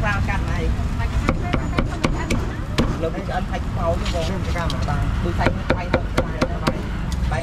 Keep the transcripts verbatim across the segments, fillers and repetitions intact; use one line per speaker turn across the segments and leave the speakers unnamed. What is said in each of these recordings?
ra căn này lúc đấy anh thay màu chứ còn cái cam mà tôi thay nó bay thôi bay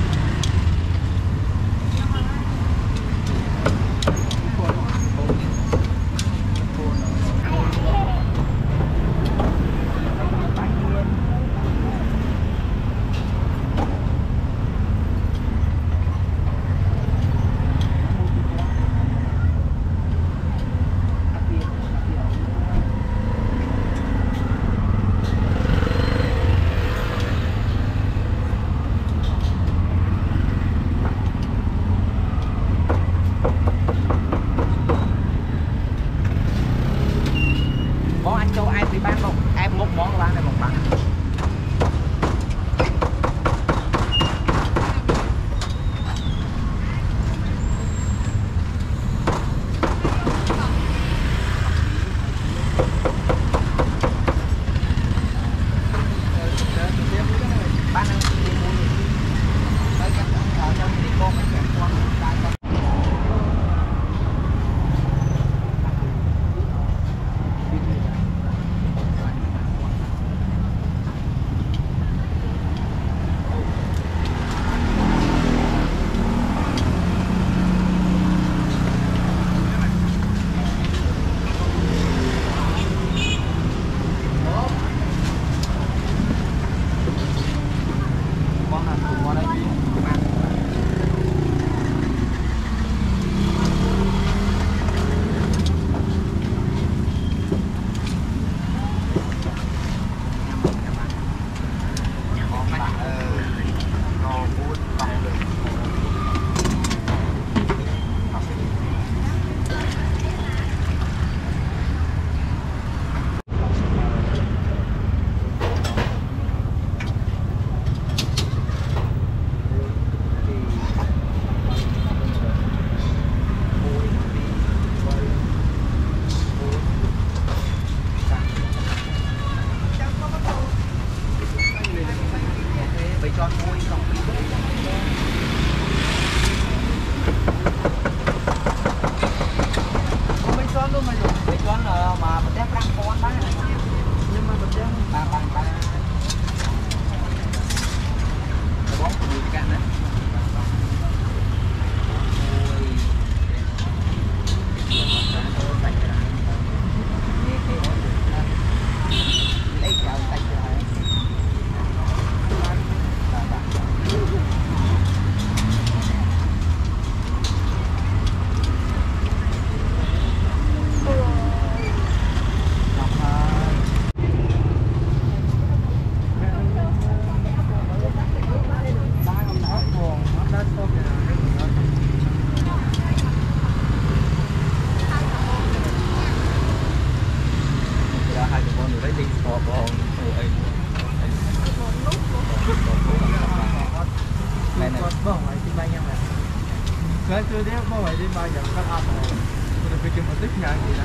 Saya tu dia bawa dia banyak kan apa. Kita fikir motifnya gitu.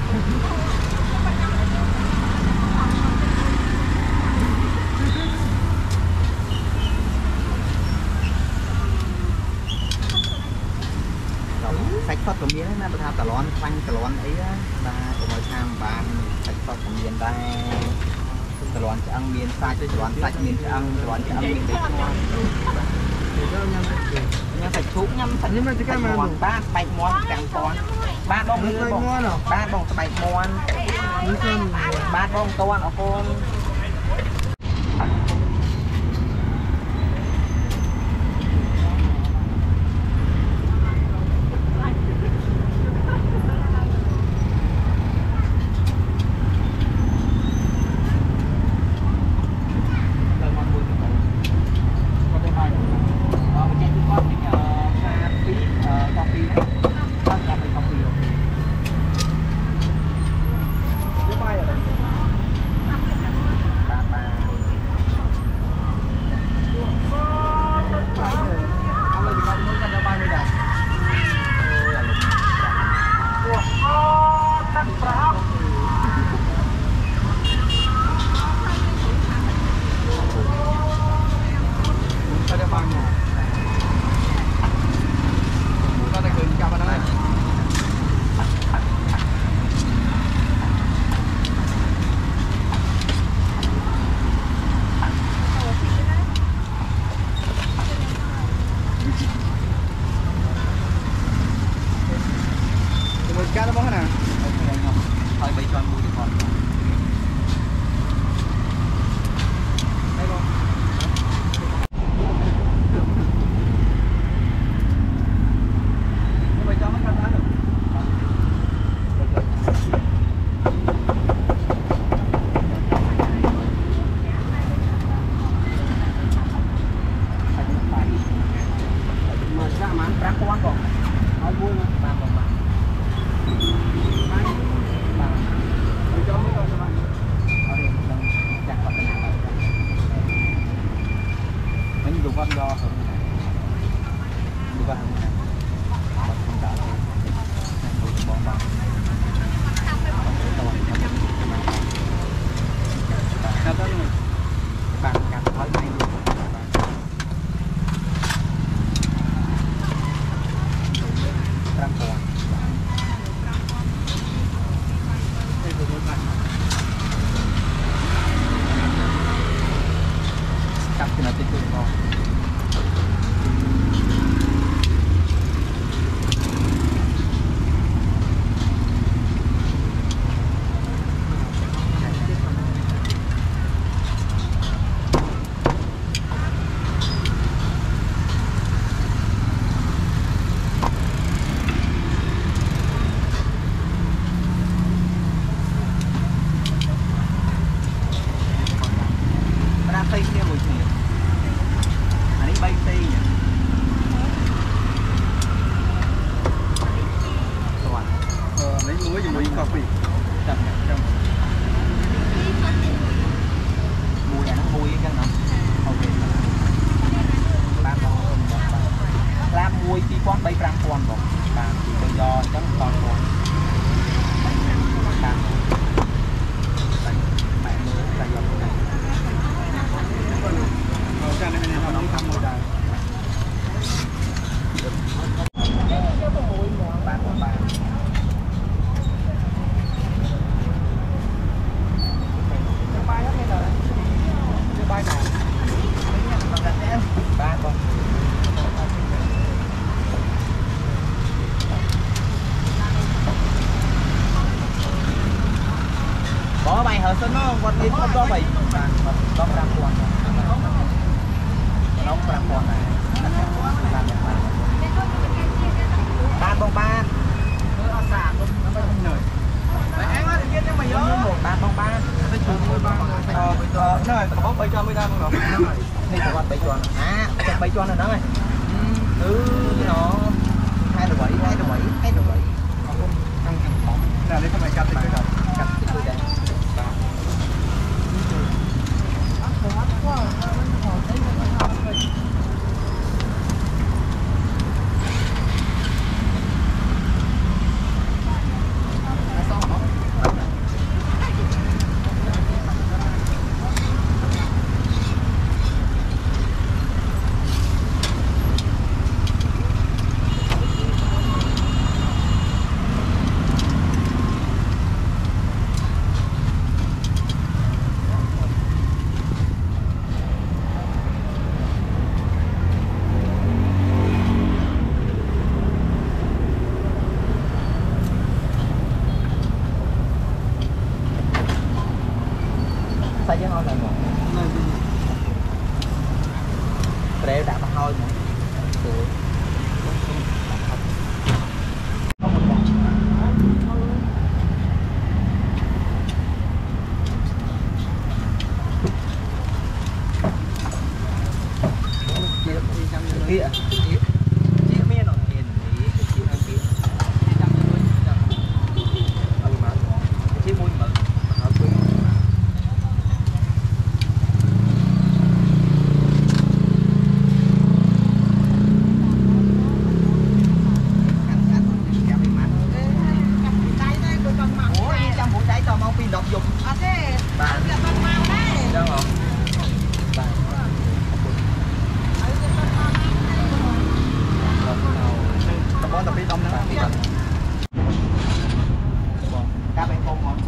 sạch phật của miếng này, ta tả lón phanh tả lón ấy là của mọi tham bán sạch phật của miếng ta tả lón cho ăn miếng sai cho tả lón sạch miếng cho ăn tả lón cho ăn miếng đấy nhâm sạch thuốc nhâm sạch sạch mòn ba bạch mòn càng con ba bông ba bông bạch mòn ba bông to nó con thôi bây cho mua được còn đây không bây cho nó khăn lá được mà ra mà ăn rác quan còn nói vui mà ba còn ba mình dùng con do hơn dùng con hơn này không cả dùng bóng bóng sao đó luôn bạn cảm thấy này cắt thì nó tích cực không tây kia một chiều anh ấy bay tây nhỉ rồi ờ lấy muối thì muối cà phê chậm chậm muối này nó muối cái nó ok ba con làm muối tí con bay trăm con rồi ba tự do chắc con con ba mẹ mới là do cái này cho nên là nó không mùi đời bán của bạn bay hết bây giờ chưa bay nào ba con có bay hở sân nó còn đi không có vậy có ra quan nóng ra con này ba bông ba ba bông ba nó có bông bay cho mới ra không được đi cho con bay cho à cho bay cho này nó này ừ nó hai đồ bảy hai đồ bảy hai đồ bảy là đây không phải cắt thì được cắt thì được sao chứ thôi là một để đã mà thôi mà kia chia miên rồi tiền thì chia ăn kia chia môi mở đọc dùng à thế bạn là con mau đấy đâu không bạn tập bón tập đi đông nữa đi cá bên không không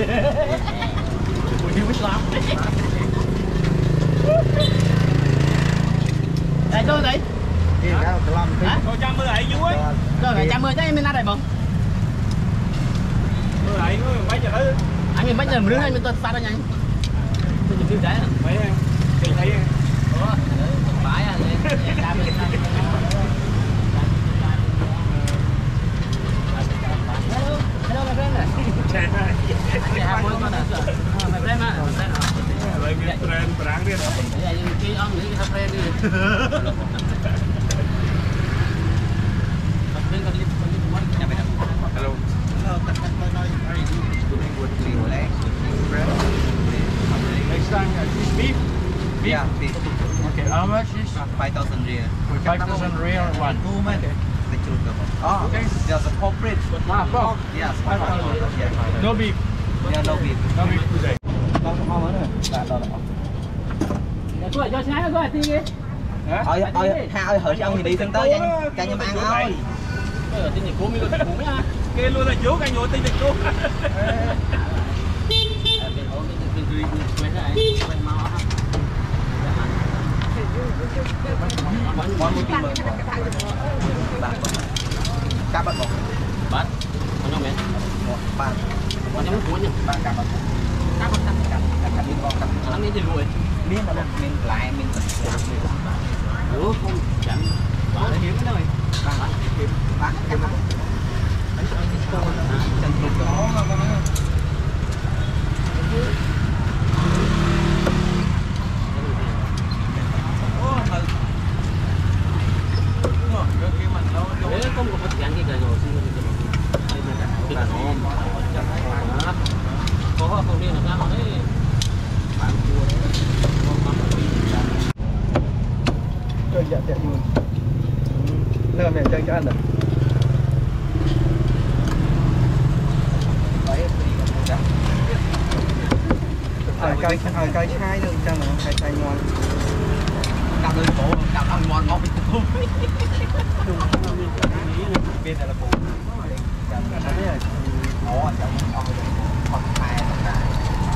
Ui biết lắm. Đây tôi đi.
Gì cả một lăm tí.
Thôi trăm mươi ấy vui.
Rồi phải trăm mươi chứ em mình ăn đây bông.
Mười ấy mấy giờ tới.
Anh mình mấy giờ mình đứng anh mình tôi phát ra nhanh. Tôi chụp phim đấy à?
Mấy em. Thì thấy em.
Ủa, phải à, ra bên này. Hello, hello my friend. Anh hai mươi con à? My friend à? My friend à?
Vậy cái friend brand đi.
Dạ, cái ông nghĩ hai friend đi.
Hello. Next time, uh, this beef. Beef.
Yeah, beef.
Okay. How much is?
five thousand real.
Five thousand real one.
Okay. Oh, okay. There's a corporate.
Ah, pork.
Yes, five thousand. Yeah.
No beef.
Yeah, no beef.
No beef today.
Con ngon nữa. Dạ, đó đó.
Tôi cho sáng có tiền đi.
Ơi, ơi, ha ơi, hỡi cho ông thì đi từng tới vậy. Cho anh em ăn thôi.
Ờ tiền này cô mi có tiền cũng á.
Kê luôn là chú anh ngồi tinh dịch cô.
Món một tim bạn. Cá bắt bột.
Bắt. Con nhau mẹ.
Bạn.
Con nhau muốn nhỉ?
Bạn cá bắt. Cá bắt cắt cắt cắt cắt miếng con cắt.
Ăn đi thì rồi.
Miếng là miếng lại miếng thịt.
Ủa không chẳng. Bạn hiếm cái này.
Bạn hiếm. Bạn hiếm. Chân trục đó mà con nói.
Thế không có phát triển cái này rồi xin cái này. Đây là nó có không đi được ra đấy. Bạn mua đấy.
Chơi dạ tiện luôn. Lơ mẹ chơi cho ăn được. Ở cây ở cây chai luôn cho nó cây chai ngon.
Cặp đôi cổ, cặp ăn ngon ngon bị tụt. Bên này là cổ.
Cái này
Ồ, chẳng còn còn hai còn hai.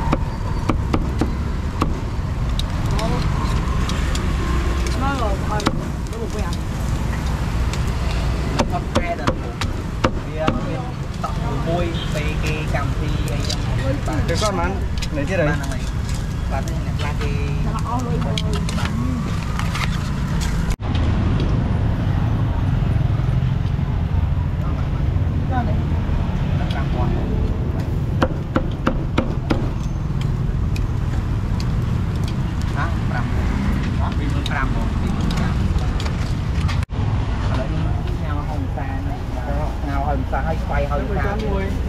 Nó rồi thôi, nó một quen.
Con tre là bia bên tóc môi về cái cam thì ấy chẳng.
cái con mán lấy cái đấy.
Bạn này. Bạn này là cái ta hay quay hơi xa bạn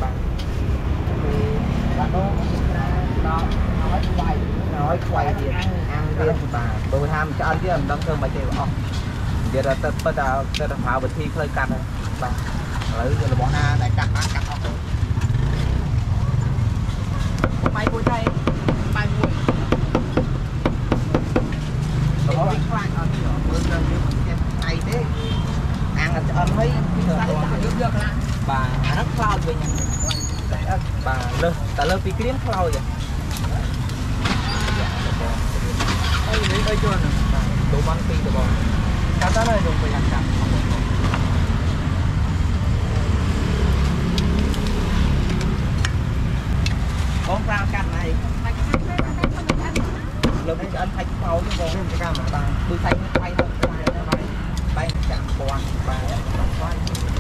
bạn đó đó nói quay nói quay thì ăn tiền bà tôi tham cho anh chứ anh đang thương mà chơi bỏ giờ là tất tất cả tất cả pháo vật thi khơi cắt rồi bà lấy giờ là bỏ na để cắt cắt cắt không mày vui đây mày vui có biết khoan ở kia bữa giờ này thế ăn là anh thấy bà rất khao về nhà bà lơ ta lơ pi kiếm khao vậy
Đây lấy đây chưa nè.
đồ băng pi đồ bò
Cá ta này dùng phải làm chặt.
con rau canh này lơ pi anh thay khao chứ còn cái cam mà bà tôi thay quay không quay bay chạm quăng bà quay